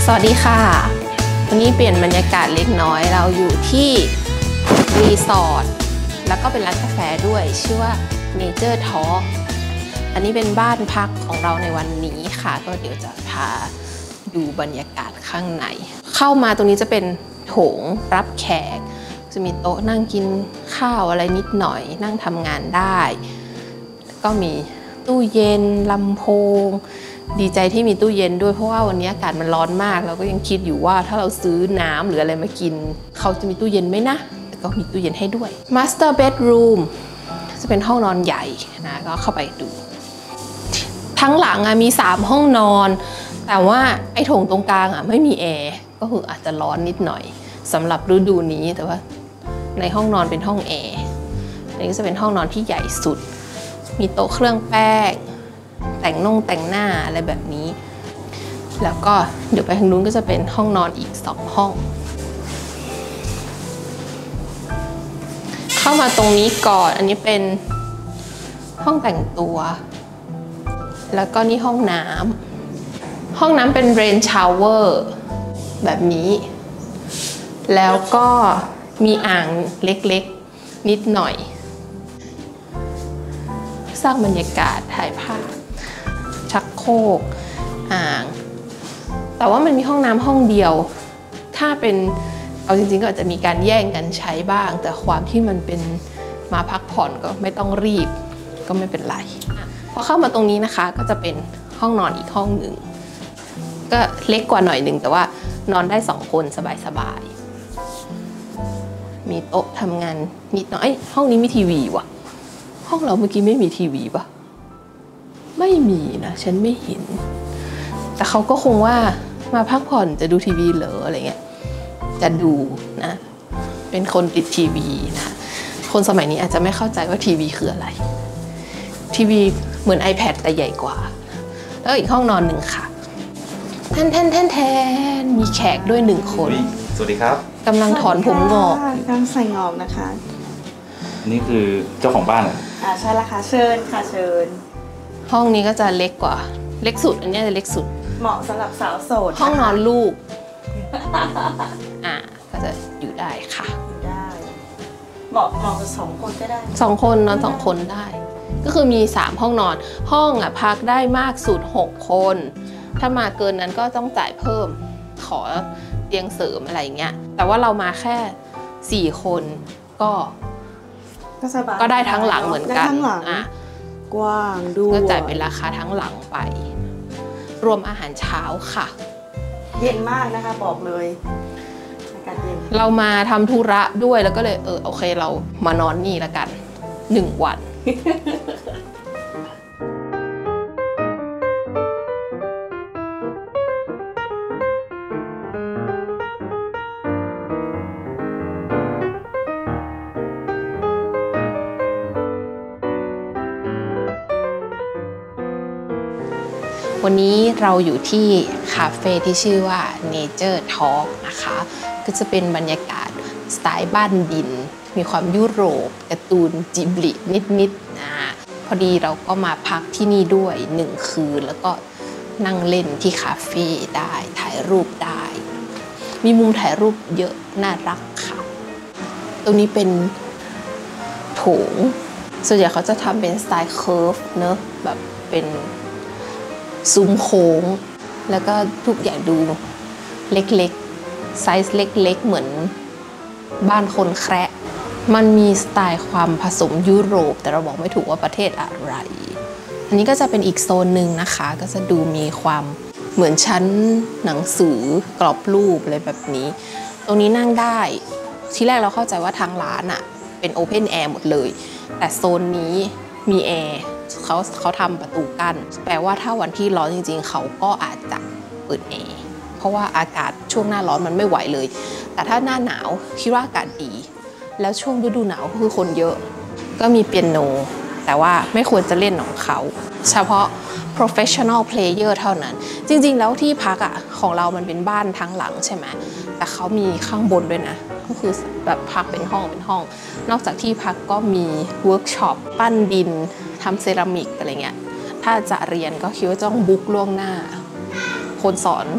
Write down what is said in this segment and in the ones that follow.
สวัสดีค่ะวันนี้เปลี่ยนบรรยากาศเล็กน้อยเราอยู่ที่รีสอร์ทแล้วก็เป็นร้านกาแฟด้วยชื่อว่า Nature Talk อันนี้เป็นบ้านพักของเราในวันนี้ค่ะก็เดี๋ยวจะพาดูบรรยากาศข้างในเข้ามาตรงนี้จะเป็นโถงรับแขกจะมีโต๊ะนั่งกินข้าวอะไรนิดหน่อยนั่งทำงานได้แล้วก็มีตู้เย็นลำโพงดีใจที่มีตู้เย็นด้วยเพราะว่าวันนี้อากาศมันร้อนมากเราก็ยังคิดอยู่ว่าถ้าเราซื้อน้ำหรืออะไรมากินเขาจะมีตู้เย็นไหมนะแต่ก็มีตู้เย็นให้ด้วย Master Bedroom จะเป็นห้องนอนใหญ่นะก็เข้าไปดูทั้งหลังมี3ห้องนอนแต่ว่าไอ้โถงตรงกลางไม่มีแอร์ก็คืออาจจะร้อนนิดหน่อยสำหรับฤดูนี้แต่ว่าในห้องนอนเป็นห้องแอร์อันนี้ก็จะเป็นห้องนอนที่ใหญ่สุดมีโต๊ะเครื่องแป้งแต่งหน้าอะไรแบบนี้แล้วก็เดี๋ยวไปทางนู้นก็จะเป็นห้องนอนอีก2ห้องเข้ามาตรงนี้ก่อนอันนี้เป็นห้องแต่งตัวแล้วก็นี่ห้องน้ำเป็นเรนชาวเวอร์แบบนี้แล้วก็มีอ่างเล็กๆนิดหน่อยสร้างบรรยากาศถ่ายภาพชักโครกอ่างแต่ว่ามันมีห้องน้ำห้องเดียวถ้าเป็นเอาจริงๆก็อาจจะมีการแย่งกันใช้บ้างแต่ความที่มันเป็นมาพักผ่อนก็ไม่ต้องรีบก็ไม่เป็นไรพอเข้ามาตรงนี้นะคะก็จะเป็นห้องนอนอีกห้องหนึ่งก็เล็กกว่าหน่อยหนึ่งแต่ว่านอนได้2คนสบายๆมีโต๊ะทำงานนิดหน่อยห้องนี้มีทีวีว่ะห้องเราเมื่อกี้ไม่มีทีวีป่ะไม่มีนะฉันไม่เห็นแต่เขาก็คงว่ามาพักผ่อนจะดูทีวีเหรออะไรเงี้ยจะดูนะเป็นคนติดทีวีนะคนสมัยนี้อาจจะไม่เข้าใจว่าทีวีคืออะไรทีวีเหมือน iPad แต่ใหญ่กว่าแล้วอีกห้องนอนหนึ่งค่ะแทนมีแขกด้วย1คนสวัสดีครับกำลังถอนผมงอกกำลังใส่งอกนะคะนี่คือเจ้าของบ้านเหรอใช่ละค่ะเชิญค่ะเชิญห้องนี้ก็จะเล็กกว่าเล็กสุดอันนี้จะเล็กสุดเหมาะสำหรับสาวโสดห้องนอนลูกก็จะอยู่ได้ค่ะอยู่ได้เหมาะกับ2คนก็ได้ 2คนนอน2คนได้ก็คือมี3ห้องนอนห้องพักได้มากสุด6คนถ้ามาเกินนั้นก็ต้องจ่ายเพิ่มขอเตียงเสริมอะไรเงี้ยแต่ว่าเรามาแค่4คนก็ได้ทั้งหลังเหมือนกันกว้างด้วยก็จ่ายเป็นราคาทั้งหลังไปรวมอาหารเช้าค่ะเย็นมากนะคะบอกเลยอากาศเย็นเรามาทำธุระด้วยแล้วก็เลยโอเคเรามานอนนี่ละกัน1 วันวันนี้เราอยู่ที่คาเฟ่ที่ชื่อว่า Nature Talk นะคะก็จะเป็นบรรยากาศสไตล์บ้านดินมีความยุโรปการ์ตูนจิบลินิดๆนะพอดีเราก็มาพักที่นี่ด้วย1 คืนแล้วก็นั่งเล่นที่คาเฟ่ได้ถ่ายรูปได้มีมุมถ่ายรูปเยอะน่ารักค่ะตรงนี้เป็นโถงส่วนใหญ่เขาจะทำเป็นสไตล์เคิร์ฟเนอะแบบเป็นซุ้มโค้งแล้วก็ทุกอย่างดูเล็กๆไซส์เล็กๆเหมือนบ้านคนแคระมันมีสไตล์ความผสมยุโรปแต่เราบอกไม่ถูกว่าประเทศอะไรอันนี้ก็จะเป็นอีกโซนหนึ่งนะคะก็จะดูมีความเหมือนชั้นหนังสือกรอบรูปอะไรแบบนี้ตรงนี้นั่งได้ทีแรกเราเข้าใจว่าทางร้านเป็นโอเพนแอร์หมดเลยแต่โซนนี้มีแอร์เขาทำประตูกั้นแปลว่าถ้าวันที่ร้อนจริงๆเขาก็อาจจะเปิดแอร์เพราะว่าอากาศช่วงหน้าร้อนมันไม่ไหวเลยแต่ถ้าหน้าหนาวคิดว่าอากาศดีแล้วช่วงฤดูหนาวก็คือคนเยอะก็มีเปียโนแต่ว่าไม่ควรจะเล่นของเขาเฉพาะ professional player เท่านั้นจริงๆแล้วที่พักของเรามันเป็นบ้านทั้งหลังใช่ไหมแต่เขามีข้างบนด้วยนะก็คือแบบพักเป็นห้องนอกจากที่พักก็มีเวิร์กช็อปปั้นดินทำเซรามิกอะไรเงี้ยถ้าจะเรียนก็คิดว่าต้องบุ๊กล่วงหน้าคนสอน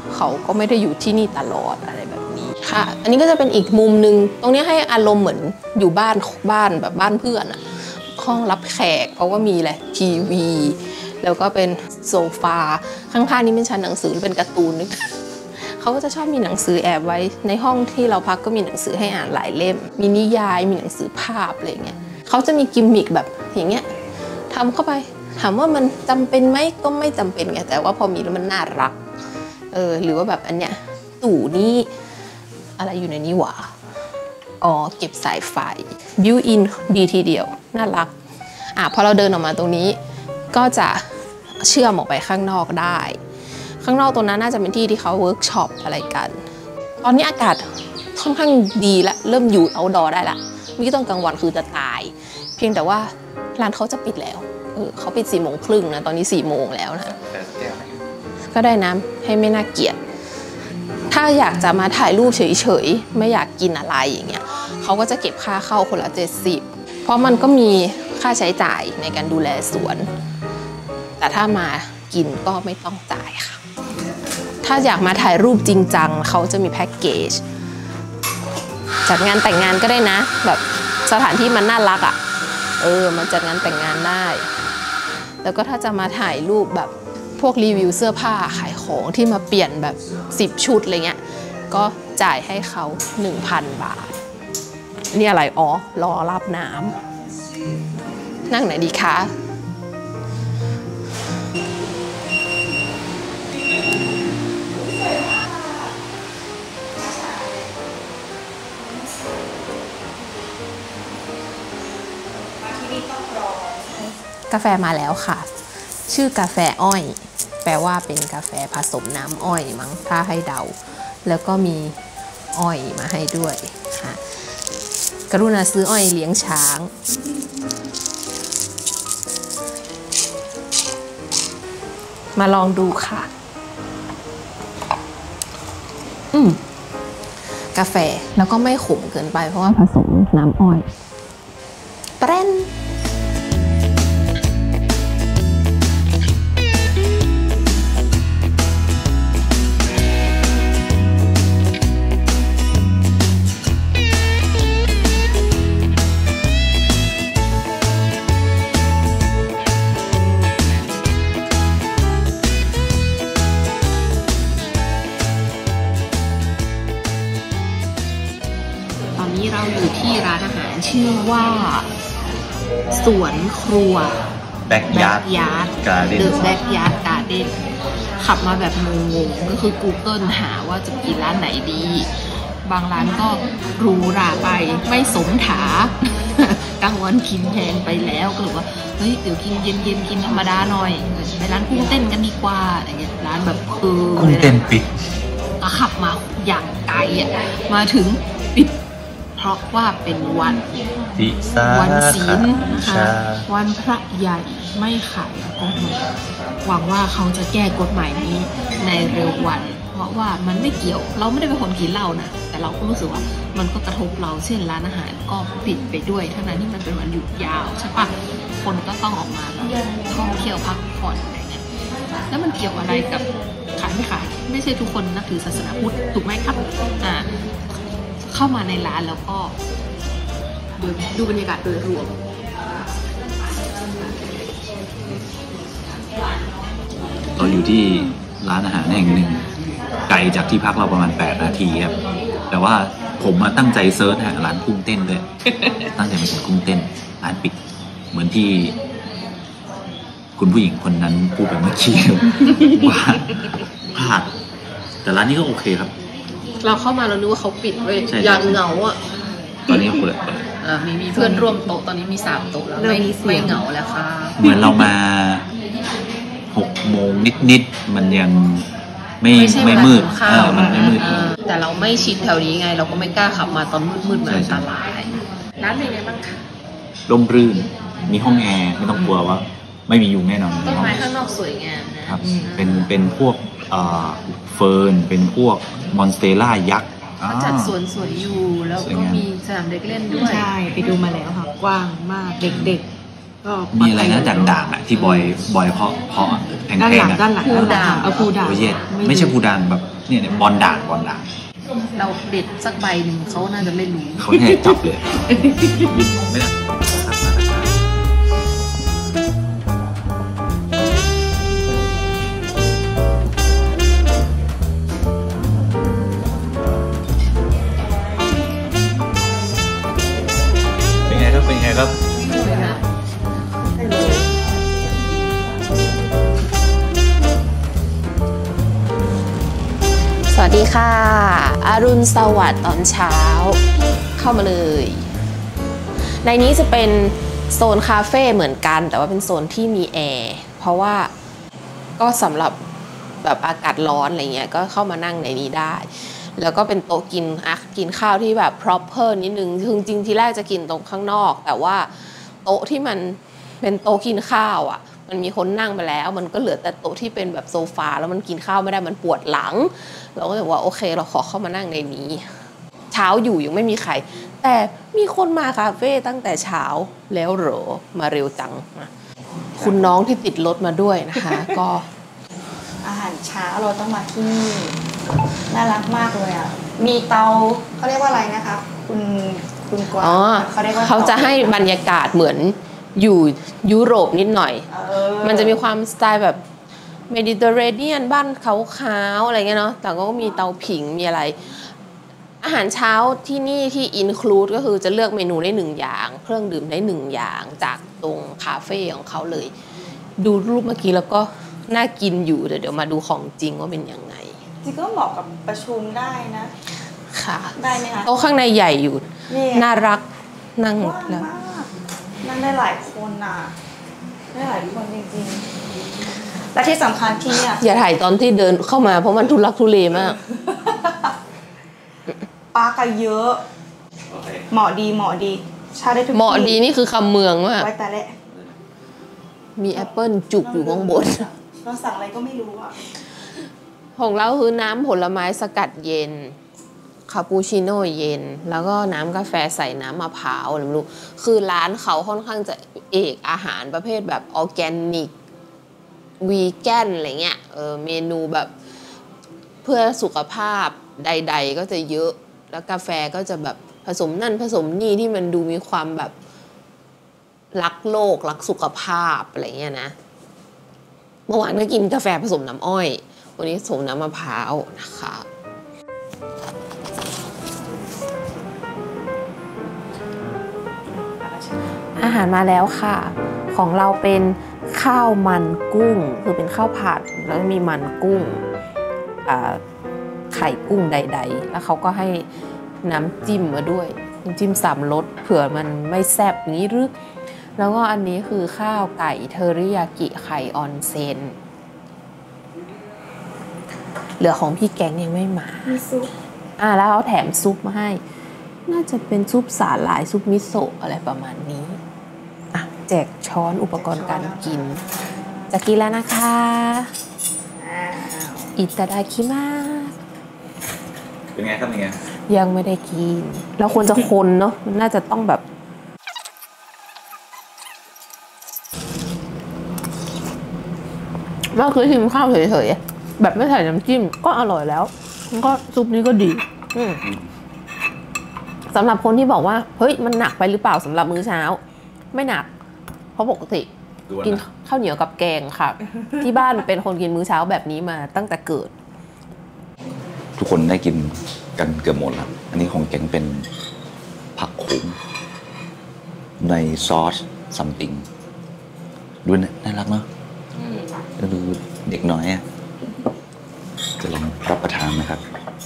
เขาก็ไม่ได้อยู่ที่นี่ตลอดอะไรแบบนี้ค่ะอันนี้ก็จะเป็นอีกมุมนึงตรงนี้ให้อารมณ์เหมือนอยู่บ้านแบบบ้านเพื่อนอะห้องรับแขกเพราะว่ามีอะไรทีวีแล้วก็เป็นโซฟาข้างๆนี้เป็นชั้นหนังสือเป็นการ์ตูนนึกเขาก็จะชอบมีหนังสือแอบไว้ในห้องที่เราพักก็มีหนังสือให้อ่านหลายเล่มมีนิยายมีหนังสือภาพอะไรเงี้ยเขาจะมีกิมมิคแบบอย่างเงี้ยทำเข้าไปถามว่ามันจำเป็นไหมก็ไม่จำเป็นไงแต่ว่าพอมีแล้วมันน่ารักหรือว่าแบบอันเนี้ยตู้นี้อะไรอยู่ในนี้วะอ๋อเก็บสายไฟบิวอินดีทีเดียวน่ารักพอเราเดินออกมาตรงนี้ก็จะเชื่อมออกไปข้างนอกได้ข้างนอกตรงนั้นน่าจะเป็นที่ที่เขาเวิร์กช็อปอะไรกันตอนนี้อากาศค่อนข้างดีแล้วเริ่มอยู่เอาท์ดอร์ได้ละไม่ต้องกลางวันคือจะตายเพียงแต่ว่าร้านเขาจะปิดแล้วเขาปิด4:30นะตอนนี้4:00แล้วนะก็ได้น้ำให้ไม่น่าเกลียดถ้าอยากจะมาถ่ายรูปเฉยๆไม่อยากกินอะไรอย่างเงี้ยเขาก็จะเก็บค่าเข้าคนละ70เพราะมันก็มีค่าใช้จ่ายในการดูแลสวนแต่ถ้ามากินก็ไม่ต้องจ่ายค่ะถ้าอยากมาถ่ายรูปจริงจังเขาจะมีแพ็กเกจจัดงานแต่งงานก็ได้นะแบบสถานที่มันน่ารักมันจัดงานแต่งงานได้แล้วก็ถ้าจะมาถ่ายรูปแบบพวกรีวิวเสื้อผ้าขายของที่มาเปลี่ยนแบบ10ชุดอะไรเงี้ยก็จ่ายให้เขา 1,000 บาทนี่อะไรรอรับน้ำนั่งไหนดีคะกาแฟมาแล้วค่ะชื่อกาแฟอ้อยแปลว่าเป็นกาแฟผสมน้ำอ้อยมั้งถ้าให้เดาแล้วก็มีอ้อยมาให้ด้วยค่ะกรุณาซื้ออ้อยเลี้ยงช้างมาลองดูค่ะกาแฟแล้วก็ไม่ขมเกินไปเพราะว่าผสมน้ำอ้อยแปรนเราอยู่ที่ร้านอาหารชื่อว่าสวนครัว Backyard Garden The Backyard Garden ขับมาแบบงงๆก็คือ Google หาว่าจะกินร้านไหนดีบางร้านก็หรูหราไปไม่สมถากลางวันกินแพงไปแล้วก็เลยว่าเฮ้ยเดี๋ยวกินเย็นๆกินธรรมดาหน่อยไปร้านกุ้งเต้นกันดีกว่าอะไรเงี้ยร้านแบบกุ้งเต้นปิดก็ขับมาอย่างไกลมาถึงปิดเพราะว่าเป็นวันศีลนะคะวันพระใหญ่ไม่ขายแอลกอฮอล์หวังว่าเขาจะแก้กฎหมายนี้ในเร็ววันเพราะว่ามันไม่เกี่ยวเราไม่ได้เป็นคนกินเหล้านะแต่เราก็รู้สึกว่ามันก็กระทบเราเช่นร้านอาหารก็ปิดไปด้วยทั้งนั้นที่มันเป็นวันหยุดยาวใช่ปะคนก็ต้องออกมาท่องเที่ยวพักผ่อนอะไรเงี้ยแล้วมันเกี่ยวอะไรกับขายไม่ขายไม่ใช่ทุกคนนับถือศาสนาพุทธถูกไหมครับเข้ามาในร้านแล้วก็ดูบรรยากาศโดยรวมเราอยู่ที่ร้านอาหารแห่งหนึ่งไกลจากที่พักเราประมาณ8 นาทีครับแต่ว่าผมมาตั้งใจเซิร์ชหาร้านกุ้งเต้นด้วยตั้งใจมากินกุ้งเต้นร้านปิดเหมือนที่คุณผู้หญิงคนนั้นพูดไปเมื่อกี้ว่าพลาดแต่ร้านนี้ก็โอเคครับเราเข้ามาเรานึกว่าเขาปิดเว้ยยังเหงาตอนนี้เปิดมีเพื่อนร่วมโต๊ะตอนนี้มี3 โต๊ะแล้วไม่เหงาแล้วค่ะเหมือนเรามา6 โมงนิดๆมันยังไม่มืดมันไม่มืดแต่เราไม่ชินแถวนี้ไงเราก็ไม่กล้าขับมาตอนมืดๆมันอันตรายร้านเป็นไงบ้างคะร่มรื่นมีห้องแอร์ไม่ต้องกลัวว่าไม่มียุงแน่นอนต้นไม้ข้างนอกสวยงามนะครับเป็นพวกเฟิร์นเป็นพวกมอนสเตล่ายักษ์จัดสวนสวยอยู่แล้วก็มีสนามเด็กเล่นด้วยใช่ไปดูมาแล้วค่ะกว้างมากเด็กก็มีอะไรนะด่างๆอ่ะที่บอยเพาะแพงๆด้านหลังภูด่างเอาภูด่างโอ้ยไม่ใช่ภูด่างแบบเนี่ยบอลด่างเราเด็ดสักใบหนึ่งเขาน่าจะไม่รู้เขาแน่จับเลยไม่ได้เป็นไงครับสวัสดีค่ะอรุณสวัสดิ์ตอนเช้าเข้ามาเลยในนี้จะเป็นโซนคาเฟ่เหมือนกันแต่ว่าเป็นโซนที่มีแอร์เพราะว่าก็สำหรับแบบอากาศร้อนอะไรเงี้ยก็เข้ามานั่งในนี้ได้แล้วก็เป็นโต๊ะกินข้าวที่แบบ proper นิดนึงคือจริงๆที่แรกจะกินตรงข้างนอกแต่ว่าโต๊ะที่มันเป็นโต๊ะกินข้าวอ่ะมันมีคนนั่งไปแล้วมันก็เหลือแต่โต๊ะที่เป็นแบบโซฟาแล้วมันกินข้าวไม่ได้มันปวดหลังเราก็เลยว่าโอเคเราขอเข้ามานั่งในนี้เช้าอยู่ยังไม่มีใครแต่มีคนมาคาเฟ่ตั้งแต่เช้าแล้วเหรอมาเร็วจังคุณน้องที่ติดรถมาด้วยนะคะก็อาหารเช้าเราต้องมาที่นี่น่ารักมากเลยอ่ะมีเตาเขาเรียกว่าอะไรนะคะคุณกวางเขาเรียกว่าเขาจะให้บรรยากาศเหมือนอยู่ยุโรปนิดหน่อยมันจะมีความสไตล์แบบเมดิเตอร์เรเนียนบ้านขาวๆอะไรเงี้ยเนาะแต่ก็มีเตาผิงมีอะไรอาหารเช้าที่นี่ที่อินคลูดก็คือจะเลือกเมนูได้1อย่างเครื่องดื่มได้1อย่างจากตรงคาเฟ่ของเขาเลยดูรูปเมื่อกี้แล้วก็น่ากินอยู่เดี๋ยวมาดูของจริงว่าเป็นยังไงจริงก็เหมาะกับประชุมได้นะค่ะได้ไหมคะโต๊ะข้างในใหญ่อยู่น่ารักนั่งแล้วนั่งได้หลายคนน่ะได้หลายคนจริงๆและที่สำคัญที่เนี่ยอย่าถ่ายตอนที่เดินเข้ามาเพราะมันทุลักทุเลมากปลาก็เยอะเหมาะดีชาได้ทุกที่เหมาะดีนี่คือคำเมืองมากไว้แต่ละมีแอปเปิลจุกอยู่ข้างบนเราสั่งอะไรก็ไม่รู้อ่ะของเราคือน้ำผลไม้สกัดเย็นคาปูชิโน่เย็นแล้วก็น้ำกาแฟใส่น้ำมะพร้าวอะไรไม่รู้คือร้านเขาค่อนข้างจะเอกอาหารประเภทแบบออร์แกนิกวีแกนอะไรเงี้ยเมนูแบบเพื่อสุขภาพใดๆก็จะเยอะแล้วกาแฟก็จะแบบผสมนั่นผสมนี่ที่มันดูมีความแบบรักโลกรักสุขภาพอะไรเงี้ยนะเมื่อวานก็กินกาแฟผสมน้ำอ้อยวันนี้ผสมน้ำมะพร้าวนะคะอาหารมาแล้วค่ะของเราเป็นข้าวมันกุ้งคือเป็นข้าวผัดแล้วมีมันกุ้งไข่กุ้งใดๆแล้วเขาก็ให้น้ำจิ้มมาด้วยน้ำจิ้ม3 รสเผื่อมันไม่แซ่บนี้หรือแล้วก็อันนี้คือข้าวไก่เทอริยากิไข่ออนเซนเหลือของพี่แกงยังไม่มามีซุปแล้วเขาแถมซุปมาให้น่าจะเป็นซุปสาหร่ายซุปมิโซะอะไรประมาณนี้แจกช้อนอุปกรณ์การกินจะกินแล้วนะคะอิตาดาคิมาเป็นไงครับเป็นไงยังไม่ได้กินเราควรจะคนเนาะมันน่าจะต้องแบบเมื่อคืนกินข้าวเฉยๆแบบไม่ใส่น้ำจิ้มก็อร่อยแล้วก็ซุปนี้ก็ดีสำหรับคนที่บอกว่าเฮ้ยมันหนักไปหรือเปล่าสำหรับมื้อเช้าไม่หนักเพราะปกติกินข้าวเหนียวกับแกงค่ะที่บ้านเป็นคนกินมื้อเช้าแบบนี้มาตั้งแต่เกิดทุกคนได้กินกันเกือบหมดแล้วอันนี้ของแกงเป็นผักโขมในซอสซัมติงดูน่ารักเนาะดูเด็กน้อยอะจะลองรับประทานนะครับ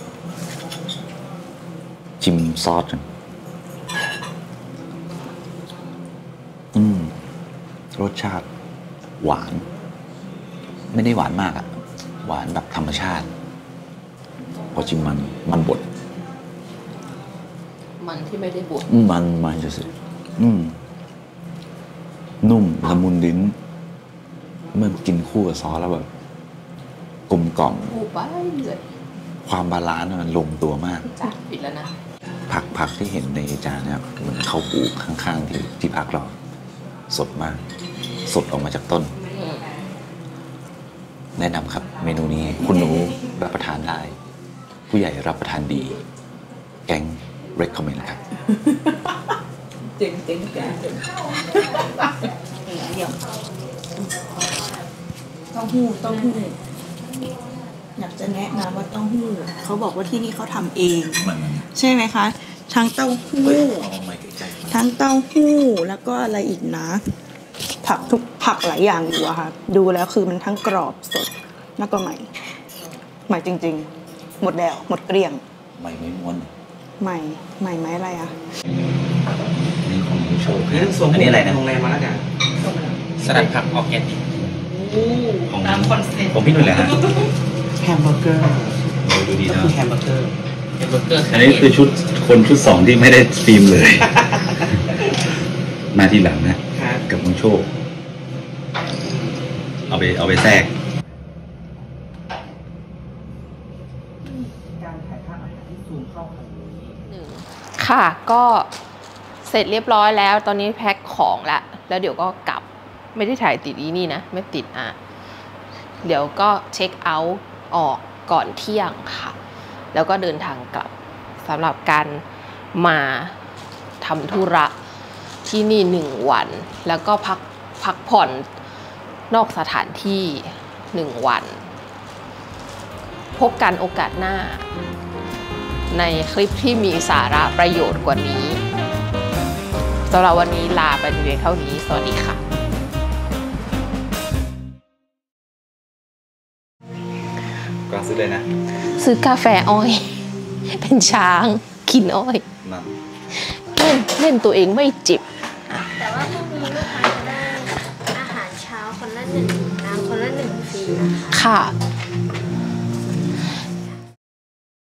ชิมซอสกันรสชาติหวานไม่ได้หวานมากอะหวานแบบธรรมชาติพอชิมมันบดมันที่ไม่ได้บดมันจะสินุ่มละมุนลิ้นเมื่อกินคู่กับซอสแล้วแบบกลมกล่อมความบาลานซ์มันลงตัวมากจ้ะปิดแล้วนะผักที่เห็นในจานเนี่ยเหมือนเขาปลูกข้างๆที่พักเราสดมาก สดออกมาจากต้น แนะนำครับ เมนูนี้คุณหนูรับประทานได้ ผู้ใหญ่รับประทานดี แกง recommend ครับเจ๋งเดี๋ยวเต้าหู้อยากจะแนะนำว่าเต้าหู้เขาบอกว่าที่นี่เขาทำเอง ใช่ไหมคะ ทั้งเต้าหู้แล้วก็อะไรอีกนะ ผักหลายอย่างอยู่อะค่ะ ดูแล้วคือมันทั้งกรอบสดแล้วก็ใหม่จริงๆหมดแล้วหมดเกลี้ยงใหม่ไม่ม้วนใหม่ไหมอะไรอะนี่ของโชว์อันนี้อะไรนะโรงแรมมาแล้วกันสลัดผักออร์แกนิกของผมพี่นุ่นเลยฮะแฮมเบอร์เกอร์ดูดีนะคือแฮมเบอร์เกอร์อันนี้คือชุดสองที่ไม่ได้ฟิล์มเลย มาทีหลังนะกับน้องโชคเอาไปแทรกการถ่ายภาพอาหารที่ซูมเข้าทางนี้ค่ะก็เสร็จเรียบร้อยแล้วตอนนี้แพ็คของแล้วเดี๋ยวก็กลับไม่ได้ถ่ายติดนี่นะไม่ติดเดี๋ยวก็เช็คเอาท์ออกก่อนเที่ยงค่ะแล้วก็เดินทางกลับสำหรับการมาทำธุระที่นี่1 วันแล้วก็พักผ่อนนอกสถานที่1 วันพบกันโอกาสหน้าในคลิปที่มีสาระประโยชน์กว่านี้สำหรับวันนี้ลาไปเพียงเท่านี้สวัสดีค่ะก็ซื้อเลยนะซื้อกาแฟอ้อยเป็นช้างกินอ้อยเล่นตัวเองไม่จิบแต่ว่าพรุ่งนี้ลูกค้าจะได้อาหารเช้าคนละ1 น้ำคนละ1 ฟรีนะคะค่ะ